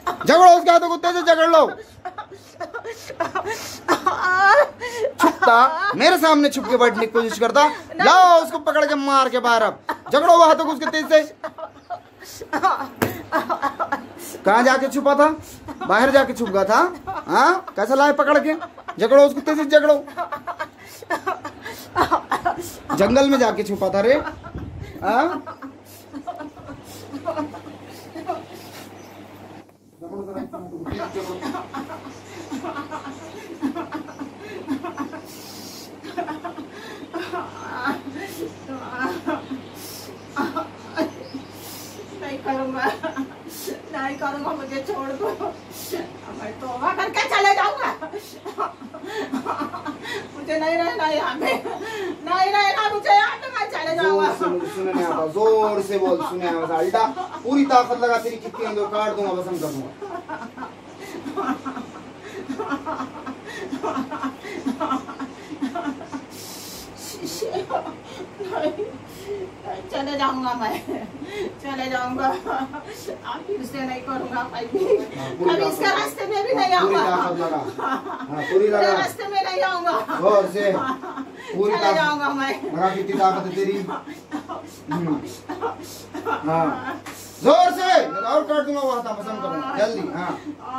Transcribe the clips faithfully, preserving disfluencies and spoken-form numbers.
झगड़ो उसके हाथों कुत्ते से, झगड़ लो। छुपता मेरे सामने छुप के बैठने की कोशिश करता, लाओ उसको पकड़ के मार के बाहर। अब झगड़ो वो हाथों को उसके तेज से। कहाँ जाके छुपा था? बाहर जाके छुप गया था। हाँ, कैसा लाए पकड़ के? झगड़ो उसको तेज से, झगड़ो। जंगल में जाके छुपा था रे। हाँ, नहीं करूँगा, नहीं करूँगा, मुझे छोड़ दो, मैं तौबा करके चले जाऊँगा। मुझे नहीं रहना यहाँ पे, नहीं रहना मुझे यहाँ पे, मैं चले जाऊँगा। सुने नहीं आता, जोर से बोल। सुने अल्टा, पूरी ताकत लगा तेरी कितनी अंदर काट दूंगा, बसम कर दूंगा। चले जाऊंगा मैं, चले जाऊंगा। आप फिर से नहीं करूंगा मैं भी, कभी इसके रास्ते में भी नहीं आऊंगा। पूरी लगा, रास्ते में नहीं आऊंगा। जोर से पूरी चले जाऊंगा मैं। लगा, कितनी ताकत है तेरी। हाँ, जोर से और काट दूंगा वो हाथ, पसंद करूंगा जल्दी। हाँ,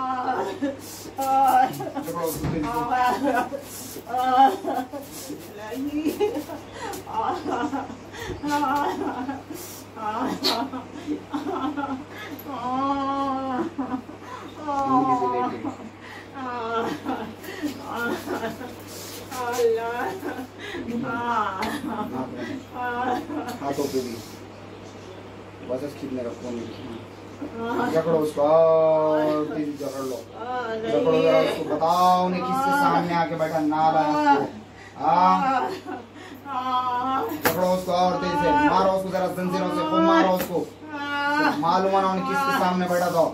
हाथों पे भी बस खींचने का फोन नहीं। झगड़ो उसको, तेजी झगड़ लो, झगड़ो जरा उसको, बताओ ने किसके सामने आके बैठा नाला है उसको। हाँ, झगड़ो उसको और तेजी से मारो उसको, जरा जंजीरों से खूब मारो उसको, मालूम है ना उन्हें किसके सामने बैठा था।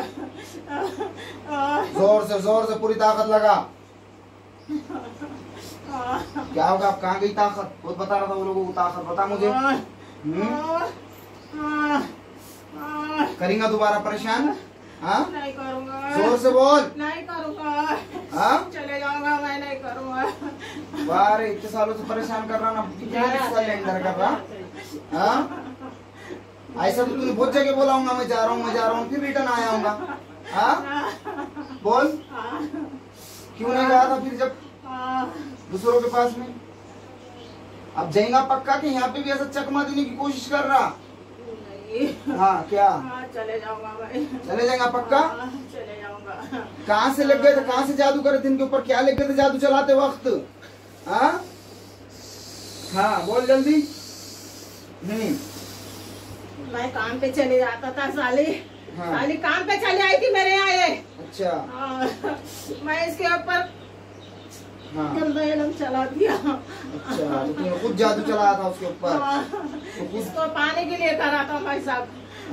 जोर से जोर से पूरी ताकत लगा। क्या होगा? आप कहाँ गई ताकत? बहुत बता रहा था वो लोगों को ताकत, बता मुझे। करेंगा दोबारा परेशान? हाँ, नहीं करूँगा, जोर से बोल। नहीं करूँगा। हाँ, चले जाऊंगा, मैं नहीं करूँगा। बारे इतने सालों से परेशान कर रहा ना, सिलेंडर कर रहा। हाँ, ऐसा तो तूने बहुत जगह बोला हूँ, मैं जा रहा हूँ, मैं जा रहा हूँ, फिर रिटर्न आया हूँ। हाँ, बोल, क्यों नहीं गया था फिर जब दूसरों के पास में? अब जाएगा पक्का कि यहाँ पे भी ऐसा चकमा देने की कोशिश कर रहा? हाँ, क्या? हाँ, चले जाऊंगा भाई। चले जाएगा पक्का? हाँ, चले जाऊंगा। कहाँ से लग गए थे? कहाँ से जादू करे थे इनके ऊपर? क्या लग गए थे जादू चलाते वक्त? हाँ, हाँ, बोल जल्दी। हम्म, मैं काम पे चले जाता था साली। हाँ, साली काम पे चली आई थी मेरे यहाँ ये। अच्छा। हाँ, मैं इसके ऊपर हाँ चला दिया। अच्छा, तो तूने खुद जादू चलाया था उसके ऊपर? तो इसको पाने के लिए करा था भाई साहब।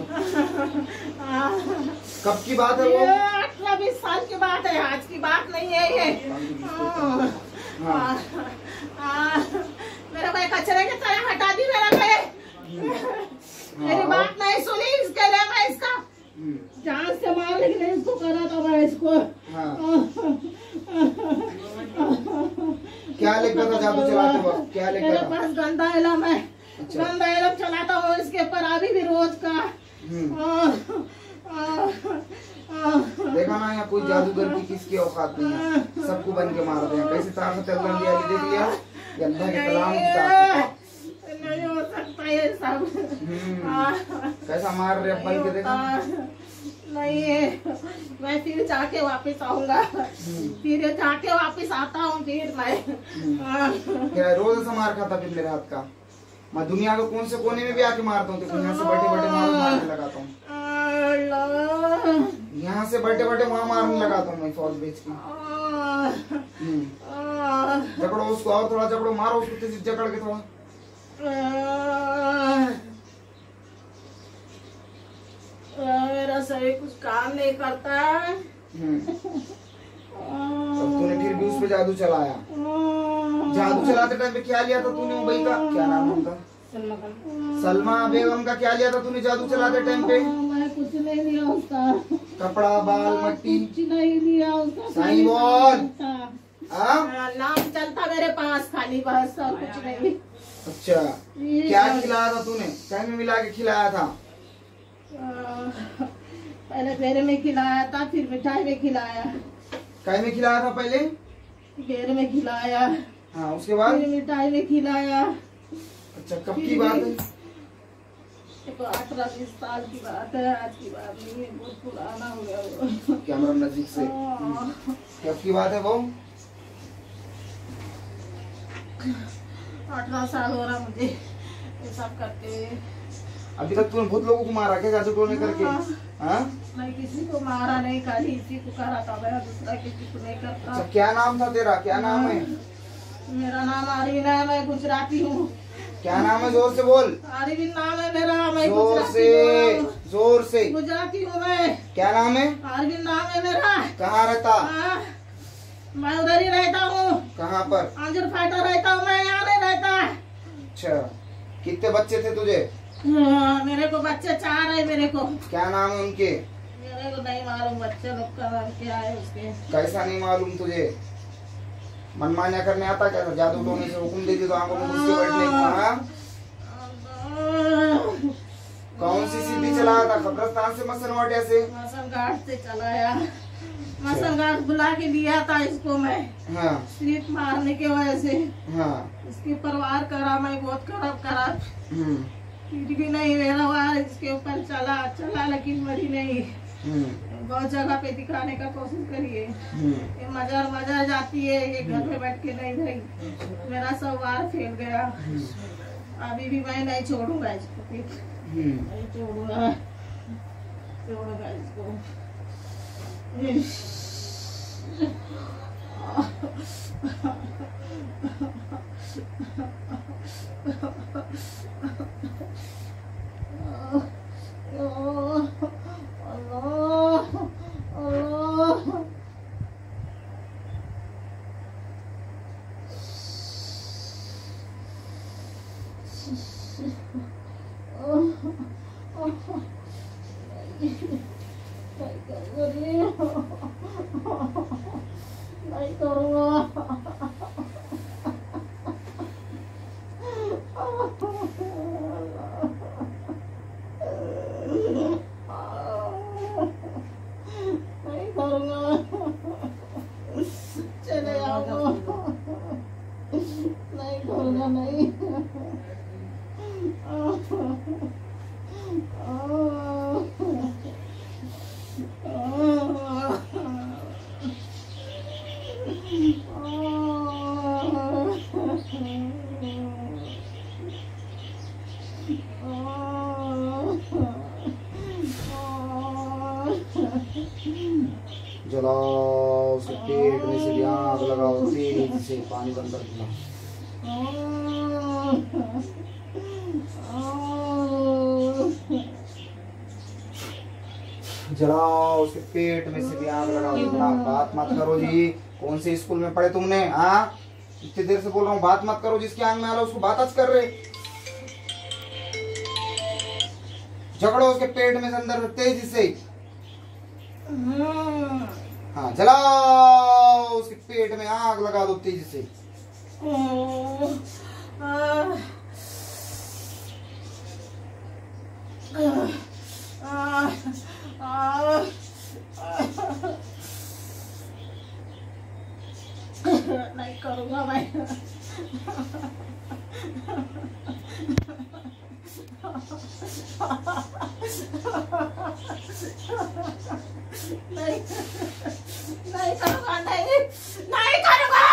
कब की बात है वो? अठारह बीस साल की बात है, आज की बात नहीं है ये। हाँ, मेरा भाई कचरे की तरह हटा दी मेरा भाई। मेरी बात नहीं सुनी, इसके लिए मैं इसका जान से मारने के लिए इसको करा था मैं इसको। क्या लेकर था जादू चलाते वक्त? क्या लेकर? मेरे पास गंदा इलम है। अच्छा। गंदा इलम चलाता हूँ इसके ऊपर अभी भी रोज का। देखा ना, यहाँ कोई जादूगर की किसकी औकात नहीं है, सबको बन के मारते हैं। कैसी ताकत है अल्लाह ने देख लिया, अल्लाह के कलाम की ताकत। नहीं हो सकता ये सब। कैसा मार रहे अब बन के देखा? नहीं है, मैं फिर जाके वापस आऊंगा, फिर जाके वापस आता हूँ फिर मैं। क्या रोज ऐसा मार खाता फिर मेरे हाथ का? मैं दुनिया के कौन से कोने में भी आके मारता हूँ, यहाँ से बैठे बैठे मार मारने लगाता हूँ, यहाँ से बैठे बैठे वहाँ मारने लगाता हूँ मैं फौज बेच के। जकड़ो उसको, और थोड़ा जकड़ो, मारो उसको तेजी जकड़ के थोड़ा। मेरा सही कुछ काम नहीं करता है। तूने फिर भी उस पे जादू चलाया। जादू चलाते टाइम पे क्या लिया था तूने मुंबई का? क्या नाम उनका? सलमा बेगम का क्या लिया था तूने जादू चलाते टाइम पे? मैं कुछ नहीं लिया उसका। कपड़ा, बाल, मट्टी कुछ नहीं लिया उसका। सही बोल। नाम चलता मेरे पास खाली, बस और कुछ नहीं। अच्छा, क्या खिलाया था तूने? चाय में मिला के खिलाया था? पहले घेरे में खिलाया था, फिर मिठाई में खिलाया। काय में खिलाया था पहले? घेरे में खिलाया। हाँ, उसके बाद फिर मिठाई में खिलाया। अच्छा, कब की बात है? तो अठारह बीस साल की बात है, आज की बात नहीं है, बहुत पुराना हो गया वो। कैमरा नजदीक से। कब की बात है वो? अठारह साल हो रहा मुझे ये सब करते हुए। अभी तक तूने बहुत लोगों को मारा क्या जादू टोने करके? हाँ? मैं किसी को मारा नहीं, खाली इसी को करा था, मैं दूसरा किसी को नहीं करता। अच्छा, क्या नाम था तेरा? क्या नाम है? मेरा नाम आरविन है, मैं गुजराती हूँ। क्या नाम है? जोर से बोल। आरविन नाम है मेरा, मैं जोर से, जोर से। गुजराती हूँ मैं। क्या नाम है? आरविन नाम है मेरा। कहाँ रहता? मैं उधर ही रहता हूँ। कहाँ पर? आंजर फाटा रहता हूँ मैं, यहाँ नहीं रहता। अच्छा, कितने बच्चे थे तुझे? मेरे को बच्चे चार है मेरे को। क्या नाम है उनके? मेरे को नहीं मालूम बच्चे लोग का नाम क्या है उसके। कैसा नहीं मालूम तुझे? मनमान्या करने आता क्या? जादू टोने से हुक्म दे दी तो आंखों में घुस के बैठने को? कौन सी सीधी चलाया था? कब्रिस्तान से मसनवाटिया से? मसन घाट से चलाया। मसन घाट बुला के दिया था इसको मैं। हाँ। स्लिप मारने के वजह से। हाँ। इसकी परवार करा मैं, बहुत खराब करा। हम्म। फिर भी नहीं मेरा वार इसके ऊपर चला चला लेकिन मरी नहीं। बहुत जगह पे दिखाने का कोशिश करिए। ये मजार मजार जाती है, ये घर पे बैठ के नहीं भाई। मेरा सब वार फैल गया। अभी भी मैं नहीं छोड़ूंगा इसको, नहीं छोड़ूंगा, छोड़ूंगा इसको। नहीं करूँगा। नहीं करूँगा, चले जाऊँगा। नहीं करूँगा, नहीं। जलाओ उसके पेट में से भी आग लगाओ, तेज से पानी बंद कर दिया। जलाओ उसके पेट में से भी आग लगाओ। इतना बात मत करो जी। कौन से स्कूल में पढ़े तुमने? हाँ, इतनी देर से बोल रहा हूँ बात मत करो। जिसकी आंख में आ रहा उसको बात आज कर रहे। झगड़ो उसके पेट में से अंदर तेजी से। हाँ, जलाओ उसके पेट में आग लगा दो तेजी से। नहीं करूँगा मैं। नहीं नहीं करूँगा, नहीं नहीं करूँगा।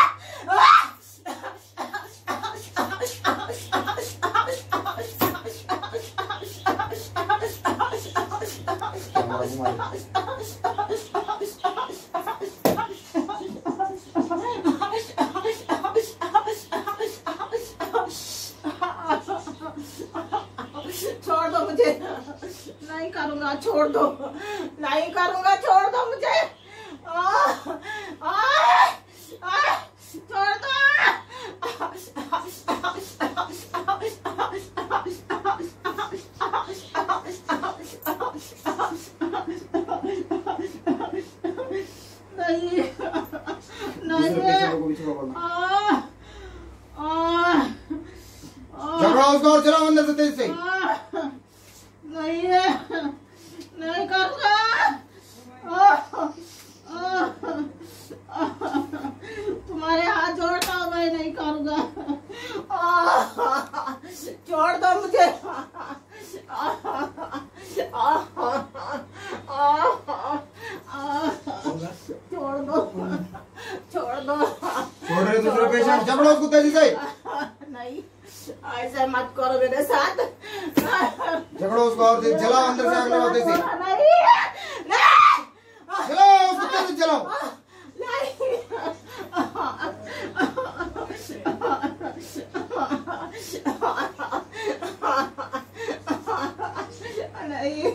छोड़ दो मुझे, नहीं करूँगा, छोड़ दो, नहीं करूँगा, छोड़ दो मुझे। आ, आ, आ, छोड़ दो। पीछे लोगों पीछे बोलना। झगड़ा उसका और चलाओ अंदर से तेज से। नहीं है, नहीं करूँगा। तुम्हारे हाथ जोड़ता हूँ, मैं नहीं करूँगा। छोड़ दो मुझे। छोड़ दो, छोड़ दो। छोड़ रहे दूसरे पेशेंट, झगड़ो उसको तेजी से। नहीं, ऐसे मत करो मेरे साथ। झगड़ो उसको और तेज, जलाओ अंदर से आग लगाओ तेजी से। नहीं, नहीं। जलाओ उसको तेजी से जलाओ। नहीं,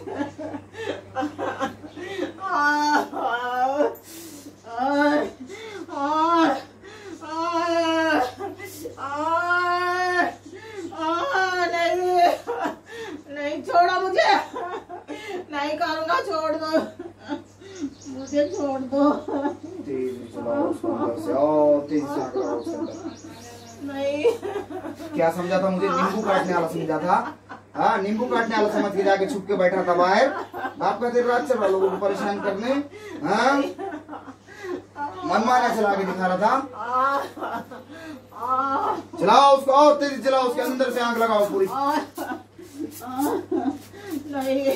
नहीं छोड़ो मुझे, नहीं करूँगा, छोड़ दो मुझे, छोड़ दो। तेजी चलाओ उसको अंदर से, ओ तेजी से आग लगाओ उसके अंदर। नहीं, क्या समझा था मुझे? नींबू काटने वाला समझा था? हाँ, नींबू काटने वाला समझ के जाके छुप के बैठा था बाहर। आपका देर रात चल रहा लोगों को परेशान करने। हाँ, मनमाना चला के दिखा रहा था। चलाओ उसको और तेजी चलाओ, उसके अंदर से आग लगाओ पूरी। नहीं,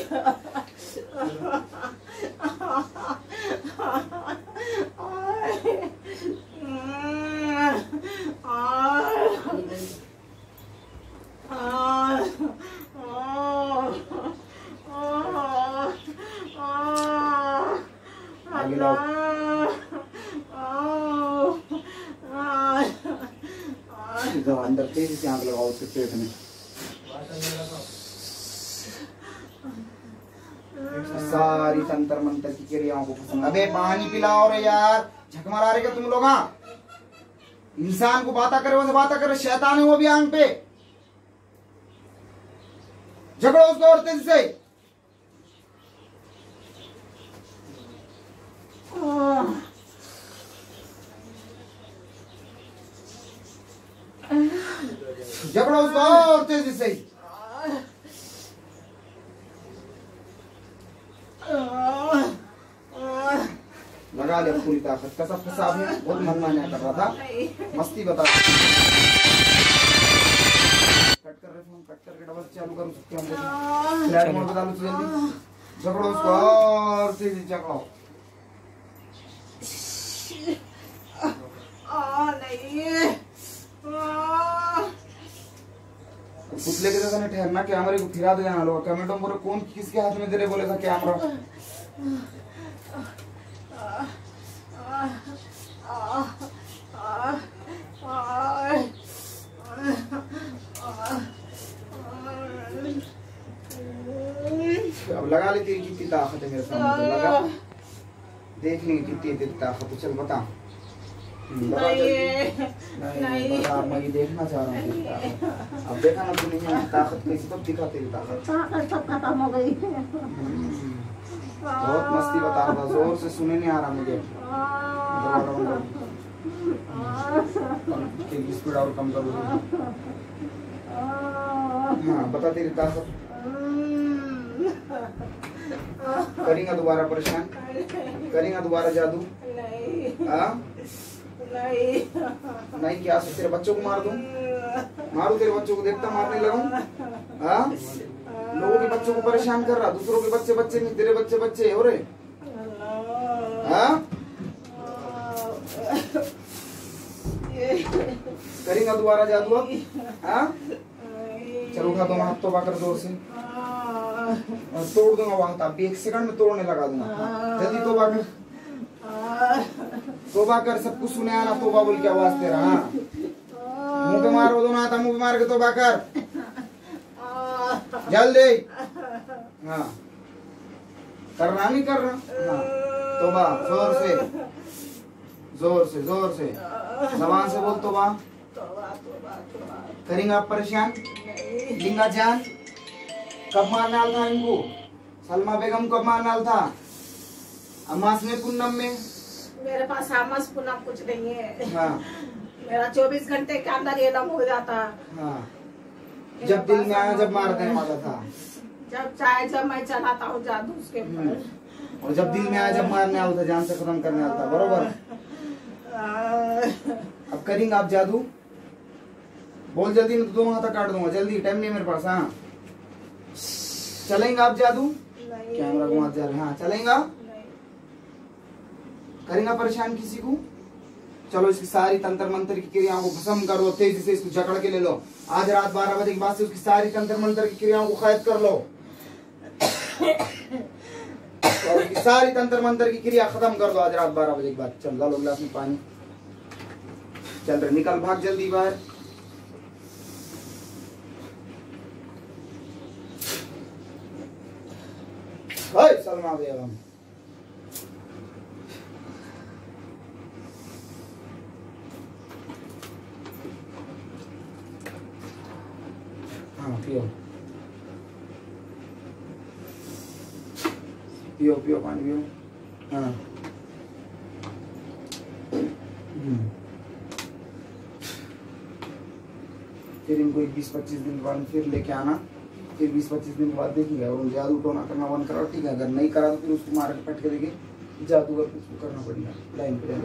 आगे लाओ। इधर अंदर तेजी से आग लगाओ उसके पेट में। सारी तंत्र मंत्र की क्रियाओं को पसंद। अबे पानी पिलाओ रे यार, झक मारा रहे क्या तुम लोग? इंसान को बाता करे वैसे बाता करे, शैतान है वो भी आंग पे। झगड़ो उसको और तेजी से। झगड़ो उसको और तेजी से। लगा ले पूरी ताकत। कसम के सामने बहुत मनमाना कर रहा था, मस्ती बता। कट कर रहे फोन, कट करके डबल चालू करो सकते हम। फ्लैट मोड बता लो जल्दी। झगड़ो उसको और तेजी झगड़ो। पुतले के जैसा नहीं ठहरना, कैमरे को फिरा दे जाना लोग। कमेंटों में कौन किसके हाथ में दे रहे बोलेगा कैमरा। अब लगा ले तेरी कितनी ताकत है मेरे सामने, लगा देख लेंगे कितनी तेरी ताकत है। चल बता। नहीं, नहीं बता, मैं ये देखना चाह रहा हूँ। अब देखा ना तूने यहाँ ताकत कैसी, तब दिखा तेरी ताकत। ताकत सब खत्म हो गई। बहुत मस्ती बता रहा था, जोर से सुने नहीं आ रहा मुझे। स्पीड और कम करो। हाँ बता तेरी ताकत। करेंगा दोबारा परेशान, करेंगा दोबारा जादू? हाँ नहीं, नहीं क्या से तेरे बच्चों को मार दूं? मारू तेरे बच्चों को, देखता मारने लगूं? हाँ, लोगों के बच्चों को परेशान कर रहा, दूसरों के बच्चे बच्चे नहीं, तेरे बच्चे बच्चे हो रहे। हाँ करेंगा दोबारा जादू अब? हाँ चलो उठा दो हाथ, तोबा कर जोर से और तोड़ दूंगा वो हाथ। अभी एक सेकंड में तोड़ने लगा दूंगा। जल्दी तोबा कर, तोबा कर, सब कुछ सुने आना तोबा बोल के आवाज तेरा। हाँ मुंह पे मारो दोनों हाथ, मुंह पे मार के तोबा कर जल्दी। हाँ करना नहीं कर रहा। हाँ तोबा जोर से, जोर से, जोर से, जबान से बोल तोबा। करेंगे आप परेशान? लिंगा जान कब मारना था इनको? सलमा बेगम कब मारना था? अमास में, पूनम में, मेरे पास सामस पुनः कुछ नहीं है। हाँ। मेरा चौबीस घंटे के अंदर ये लम हो जाता। हाँ। जब दिल में आया जब मार देने वाला था, जब चाहे जब मैं चलाता हूँ जादू उसके ऊपर, और जब दिल में आया जब मारने आता, जान से खत्म करने आता, बरोबर। अब करेंगे आप जादू? बोल जल्दी, मैं तो दोनों हाथ काट दूंगा, जल्दी, टाइम नहीं मेरे पास। हाँ चलेंगे आप जादू? कैमरा घुमा जा रहे, हाँ चलेगा? करेंगे परेशान किसी को? चलो इसकी सारी तंत्र मंत्र की क्रियाओं को भस्म करो, तेजी से इसको जकड़ के ले लो। आज रात बारह बजे के बाद से उसकी सारी तंत्र मंत्र की क्रियाओं को कैद कर लो और उसकी सारी तंत्र मंत्र की क्रिया खत्म कर दो आज रात बारह बजे के बाद। चल ला लो गिलास में पानी, चल रहे, निकल भाग जल्दी बाहर। सलमा बेगम, हाँ पियो पियो पियो पानी पियो। हाँ फिर इनको एक बीस पच्चीस दिन बाद फिर लेके आना, फिर बीस पच्चीस दिन बाद देखिएगा और जादू टोना करना बंद करो, ठीक है? अगर नहीं करा तो फिर उसको मार के पट के देखे जादूगर कुछ करना पड़ेगा। लाइन पे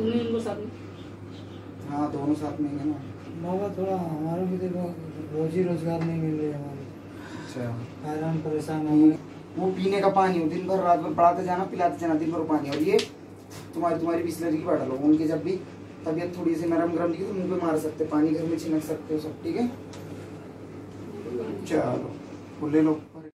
हाँ दोनों साथ में है ना बाबा, थोड़ा हमारा भी देखो, रोजी रोजगार नहीं मिल रही हमारी। अच्छा हैरान परेशान है। वो पीने का पानी हो, दिन भर रात भर पढ़ाते जाना, पिलाते जाना, दिन भर पानी। और ये तुम्हारी तुम्हारी बिस्लरी की बॉटल हो, उनकी जब भी तबीयत थोड़ी सी नरम गरम दिखी तो मुंह पे मार सकते, पानी घर में छिनक सकते हो सब, ठीक है? चलो ले लो।